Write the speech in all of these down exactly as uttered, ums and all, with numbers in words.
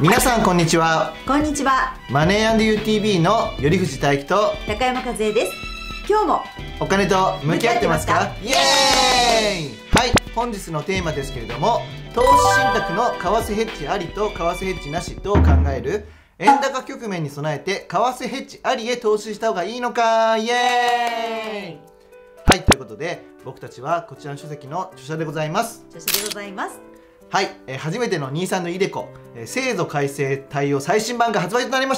皆さんこんにちは。 こんにちは。 マネー&ユーティービー の頼藤大樹と高山和恵です。今日もお金と向き合ってますか？ 向イエーイ。はい、本日のテーマですけれども、投資信託の為替ヘッジありと為替ヘッジなしどう考える？円高局面に備えて為替ヘッジありへ投資した方がいいのか？イエーイ。はい、ということで僕たちはこちらの書籍の著者でございます。 著者でございます。 はい、えー、初めてのニーサンのイデコ、えー、制度改正対応最新版が発売となりました。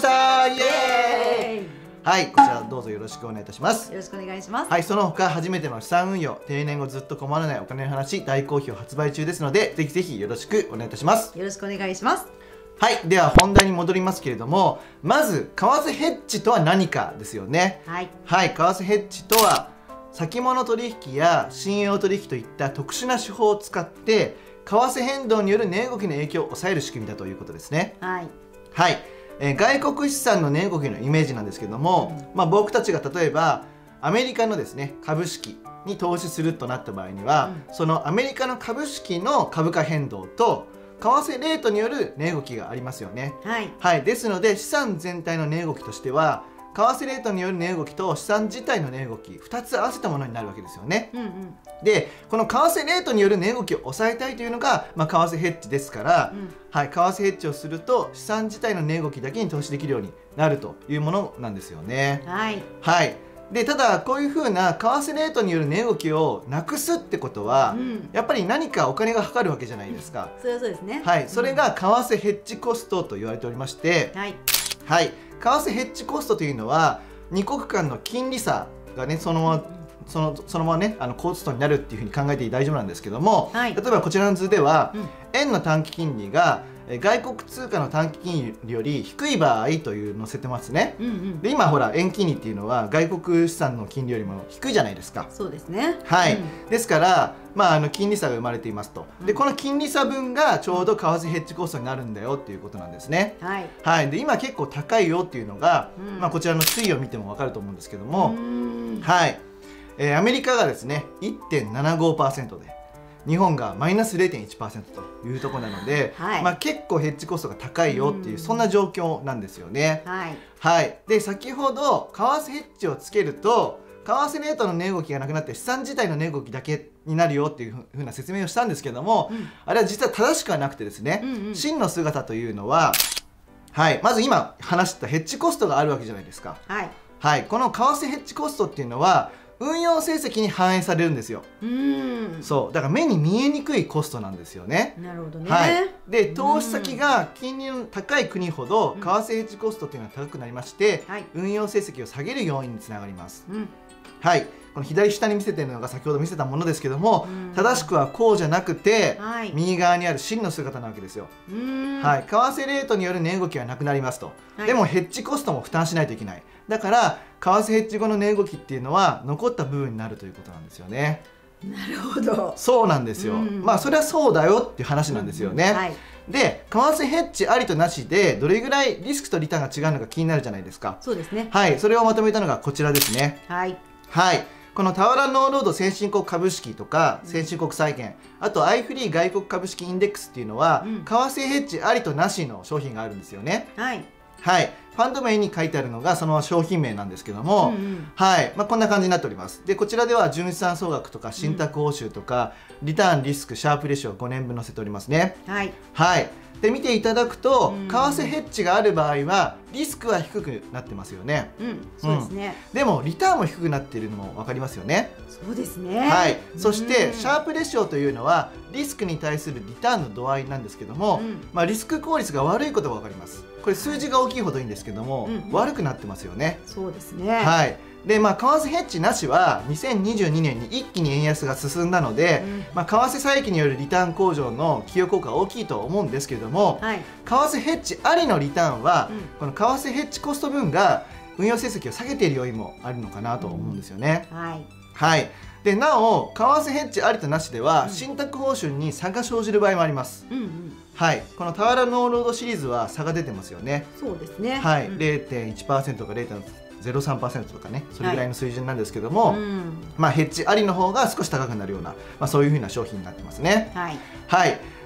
イエーイ。はい、こちらどうぞよろしくお願いいたします。 よろしくお願いします。 はい、その他初めての資産運用、定年後ずっと困らないお金の話大好評発売中ですので、ぜひぜひよろしくお願いいたします。 よろしくお願いします。 はい、では本題に戻りますけれども、まず為替ヘッジとは何かですよね。 はい、 はい、為替ヘッジとは先物取引や信用取引といった特殊な手法を使って為替変動による値動きの影響を抑える仕組みだということですね。 はい、 はい、えー、外国資産の値動きのイメージなんですけども、うん、まあ、僕たちが例えばアメリカのですね株式に投資するとなった場合には、うん、そのアメリカの株式の株価変動と為替レートによる値動きがありますよね。 はい、 はい、ですので資産全体の値動きとしては為替レートによる値動きと資産自体の値動きふたつ合わせたものになるわけですよね。 うんうん、 でこの為替レートによる値動きを抑えたいというのが、まあ、為替ヘッジですから、うん、はい、為替ヘッジをすると資産自体の値動きだけに投資できるようになるというものなんですよね。 はい、 はい、でただこういうふうな為替レートによる値動きをなくすってことは、うん、やっぱり何かお金がかかるわけじゃないですか。 それはそうですね。 はい、それが為替ヘッジコストと言われておりまして、はい、はい、為替ヘッジコストというのはに国間の金利差がねそのままそのそのままねあのコストになるっていうふうに考えて大丈夫なんですけども、はい、例えばこちらの図では、うん、円の短期金利が外国通貨の短期金利より低い場合というのを載せてますね。うんうん、で今ほら円金利っていうのは外国資産の金利よりも低いじゃないですか。 そうですね。 はい、 うん、 ですから、まあ、あの金利差が生まれていますと。でこの金利差分がちょうど為替ヘッジコストになるんだよっていうことなんですね。 はい、 はい、で今結構高いよっていうのが、うん、まあ、こちらの推移を見ても分かると思うんですけども、はい、えー、アメリカがですね いってんななごパーセント で日本がマイナス れいてんいちパーセント というところなので、はい、まあ、結構ヘッジコストが高いよっていうそんな状況なんですよね。 はい、 はい、で先ほど為替ヘッジをつけると為替レートの値動きがなくなって資産自体の値動きだけになるよっていうふうな説明をしたんですけども、うん、あれは実は正しくはなくてですね、うんうん、真の姿というのは、はい、まず今話したヘッジコストがあるわけじゃないですか。 はい、 はい、この為替ヘッジコストっていうのは運用成績に反映されるんですよ。 うん、 そうだから目に見えにくいコストなんですよね。 なるほどね。 はい、で投資先が金利の高い国ほど為替ヘッジコストっていうのは高くなりまして、うん、運用成績を下げる要因につながります。うん、はい、この左下に見せているのが先ほど見せたものですけども、うん、正しくはこうじゃなくて、はい、右側にある真の姿なわけですよ。うん、はい、為替レートによる値動きはなくなりますと、はい、でもヘッジコストも負担しないといけない。だから為替ヘッジ後の値動きっていうのは残った部分になるということなんですよね。 なるほど。 そうなんですよ。うん、まあそれはそうだよっていう話なんですよね。うん、はい、で為替ヘッジありとなしでどれぐらいリスクとリターンが違うのか気になるじゃないですか。 そうですね。 はい、それをまとめたのがこちらですね。 はい、 はい、このタワラノーロード先進国株式とか先進国債券、あとアイフリー外国株式インデックスっていうのは、うん、為替ヘッジありとなしの商品があるんですよね。 はい、 はい、ファンド名に書いてあるのがその商品名なんですけども、うんうん、はい、まあ、こんな感じになっております。でこちらでは純資産総額とか信託報酬とか、うん、リターンリスクシャープレシオごねんぶん載せておりますね。 はい、 はい、で見ていただくと、うん、為替ヘッジがある場合はリスクは低くなってますよね。 うん、そうですね。 うん、でもリターンも低くなっているのも分かりますよね。 そうですね。 はい、そしてシャープレシオというのはリスクに対するリターンの度合いなんですけども、うん、まあ、リスク効率が悪いことが分かります。これ数字が大きいほどいいんですけども、うん、悪くなってますよね。 そうですね。 はい、でまあ為替ヘッジなしはにせんにじゅうにねんに一気に円安が進んだので、うん、まあ、為替差益によるリターン向上の寄与効果が大きいと思うんですけれども、はい、為替ヘッジありのリターンは、うん、この為替ヘッジコスト分が運用成績を下げている要因もあるのかなと思うんですよね。 うん、はい、 はい、でなお為替ヘッジありとなしでは、うん、信託報酬に差が生じる場合もあります。うんうん、はい、このタワラノーロードシリーズは差が出てますよね。 そうですね。 はい、うん、れいてんいちパーセント か れいてんゼロさんパーセント とかね、それぐらいの水準なんですけども、はい、うん、まあヘッジありの方が少し高くなるような、まあ、そういう風な商品になってますね。 はい、 はい、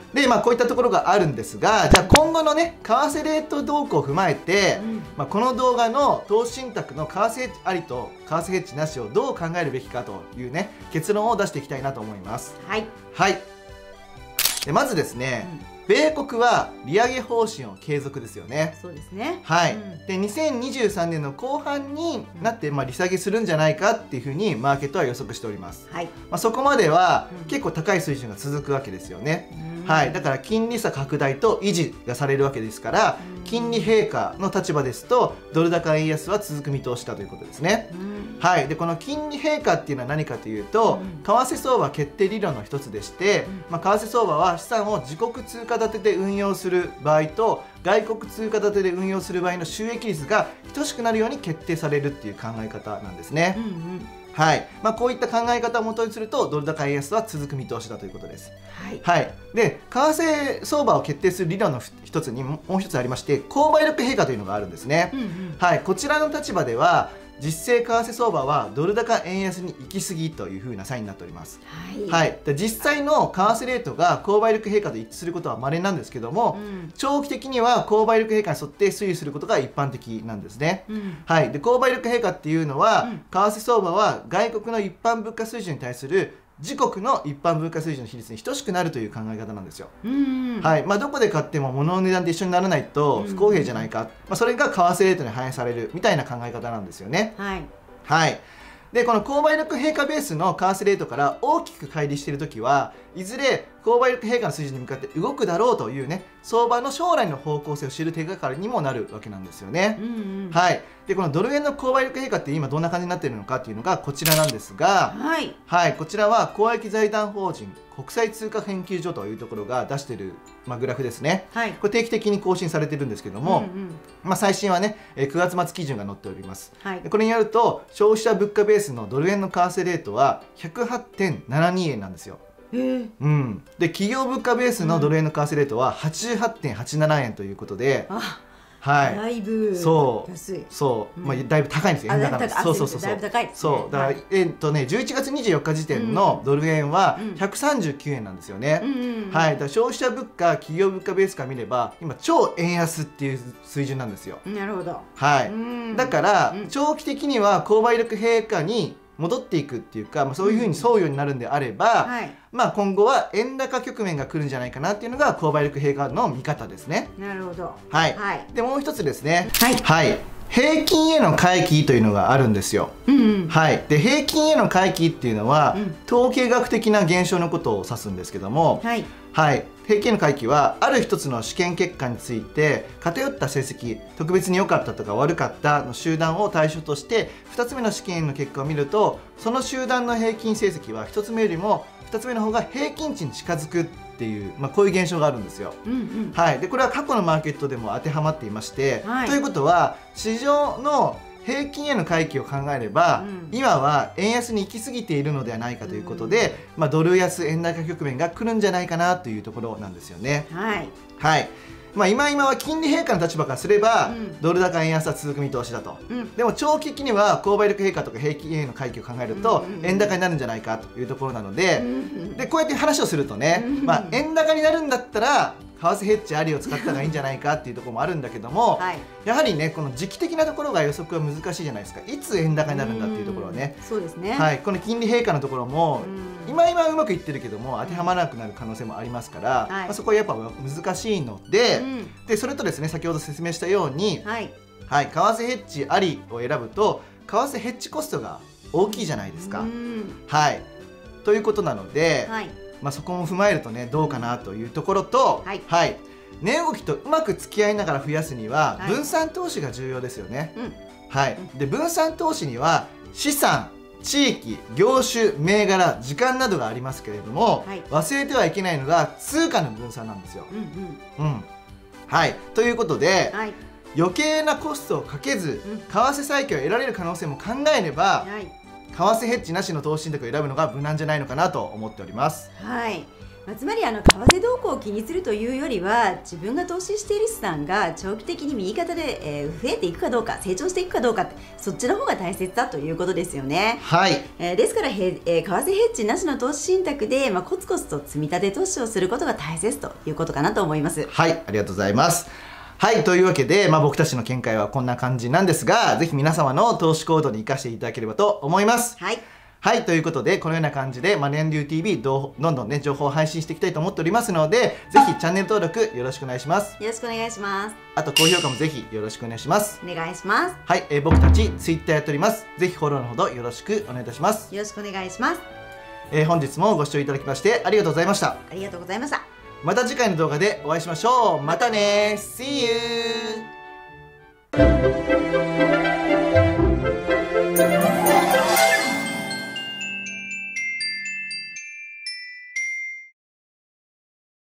で、まあ、こういったところがあるんですが、じゃあ今後のね為替レート動向を踏まえて、うん、まあ、この動画の投資信託の為替ヘッジありと為替ヘッジなしをどう考えるべきかというね結論を出していきたいなと思います。 はい、 はい、でまずですね、うん、米国は利上げ方針を継続ですよね。 そうですね。 はい。 うん、 でにせんにじゅうさんねんの後半になって、まあ、利下げするんじゃないかっていうふうにマーケットは予測しております。 はい。 まあ、そこまでは結構高い水準が続くわけですよね。うん、はい。だから金利差拡大と維持がされるわけですから、うん、金利陛下の立場ですとドル高円安は続く見通しだということですね。うん、はい。でこの金利陛下っていうのは何かというと、うん、為替相場決定理論の一つでして、うん、まあ、為替相場は資産を自国通貨建てで運用する場合と外国通貨建てで運用する場合の収益率が等しくなるように決定されるっていう考え方なんですね。うんうん、はい、まあ、こういった考え方をもとにするとドル高円安は続く見通しだということです。はい、はい、で為替相場を決定する理論の一つにもう一つありまして、購買力陛下というのがあるんですね。うんうん、はい、こちらの立場では実勢為替相場はドル高円安に行き過ぎというふうなサインになっております。はい、はい、で実際の為替レートが購買力陛下と一致することは稀なんですけども、うん、長期的には購買力陛下に沿って推移することが一般的なんですね。うん、はい、で購買力陛下っていうのは、うん、為替相場は外国の一般物価水準に対する自国の一般物価水準の比率に等しくなるという考え方なんですよ。はい、まあ、どこで買っても物の値段で一緒にならないと不公平じゃないか、まあ、それが為替レートに反映されるみたいな考え方なんですよね。はい、はい、でこの購買力陛下ベースの為替レートから大きく乖離しているときはいずれ購買力陛下の水準に向かって動くだろうというね相場の将来の方向性を知る手がかりにもなるわけなんですよね。うんうん、はい、でこのドル円の購買力陛下って今どんな感じになっているのかっていうのがこちらなんですが、はい、はい、こちらは公益財団法人国際通貨研究所というところが出している、まあ、グラフですね。はい、これ定期的に更新されているんですけども、うんうん、まあ、最新はねくがつ末基準が載っております。はい、これによると消費者物価ベースのドル円の為替レートは ひゃくはちてんななに 円なんですよ。うん、で企業物価ベースのドル円の為替レートは はちじゅうはちてんはちなな 円ということで、あ、はい、だいぶそう安い、そう、うん、まあ、だいぶ高いんですよ。円高なんです。そうそうそうそう、だいぶ高いですね。そうだから、はい、えっとねじゅういちがつにじゅうよっか時点のドル円はひゃくさんじゅうきゅうえんなんですよね。はい、だから消費者物価企業物価ベースから見れば今超円安っていう水準なんですよ。なるほど。はい、だから、うん、長期的には購買力陛下に戻っていくっていうか、まあ、そういうふうに沿うようになるんであれば、うん、はい、まあ、今後は円高局面が来るんじゃないかなっていうのが購買力陛下の見方ですね。なるほど。はい、はい、でもう一つですね、はい、はい、平均への回帰というのがあるんですよ。うんうん、はい、で平均への回帰っていうのは、うん、統計学的な現象のことを指すんですけども、はい、はい、平均への回帰はある一つの試験結果について偏った成績、特別に良かったとか悪かったの集団を対象としてふたつめの試験の結果を見るとその集団の平均成績はひとつめよりもふたつめの方が平均値に近づくっていう、まあ、こういう現象があるんですよ。うんうん、はい、でこれは過去のマーケットでも当てはまっていまして、はい、ということは市場の平均への回帰を考えれば、うん、今は円安に行き過ぎているのではないかということで、うん、まあ、ドル安円高局面が来るんじゃないかなというところなんですよね。はい、はい、まあ、今今は金利陛下の立場からすれば、うん、ドル高円安は続く見通しだと、うん、でも長期的には購買力陛下とか平均への回帰を考えると、うんうん、円高になるんじゃないかというところなので、うんうん、でこうやって話をするとね、うんうん、まあ、円高になるんだったら為替ヘッジありを使った方がいいんじゃないかっていうところもあるんだけども、はい、やはりねこの時期的なところが予測は難しいじゃないですか。いつ円高になるんだっていうところはね。そうですね、はい、この金利陛下のところも今今うまくいってるけども当てはまらなくなる可能性もありますから、はい、まあ、そこはやっぱ難しいので、うん、でそれとですね先ほど説明したように、はい、はい、為替ヘッジありを選ぶと為替ヘッジコストが大きいじゃないですか。うん、はい、ということなので、はい、まあ、そこも踏まえるとねどうかなというところと、はい、はい、値動きとうまく付き合いながら増やすには分散投資が重要ですよね。はい、うん、はい、で分散投資には資産、地域、業種、銘柄、時間などがありますけれども、はい、忘れてはいけないのが通貨の分散なんですよ。うん、うんうん、はい、ということで、はい、余計なコストをかけず、うん、為替債券を得られる可能性も考えれば、はい、為替ヘッジなしの投資信託を選ぶのが無難じゃないのかなと思っております。はい、 つまりあの為替動向を気にするというよりは、自分が投資している資産が長期的に右肩で、えー、増えていくかどうか、成長していくかどうかって、そっちの方が大切だということですよね。 はい、 えー、ですからへ、えー、為替ヘッジなしの投資信託で、まあ、コツコツと積み立て投資をすることが大切ということかなと思います。 はい、ありがとうございます。はい、というわけで、まあ、僕たちの見解はこんな感じなんですが、ぜひ皆様の投資行動に生かしていただければと思います。 はい、 はい、ということでこのような感じでマネー流 ティーブイ どんどんね情報を配信していきたいと思っておりますので、ぜひチャンネル登録よろしくお願いします。 よろしくお願いします。 あと高評価もぜひよろしくお願いします。 お願いします。 はい、えー、僕たちツイッターやっております。ぜひフォローのほどよろしくお願いいたします。 よろしくお願いします。 えー、本日もご視聴いただきましてありがとうございました。 ありがとうございました。 また次回の動画でお会いしましょう。またね。 See you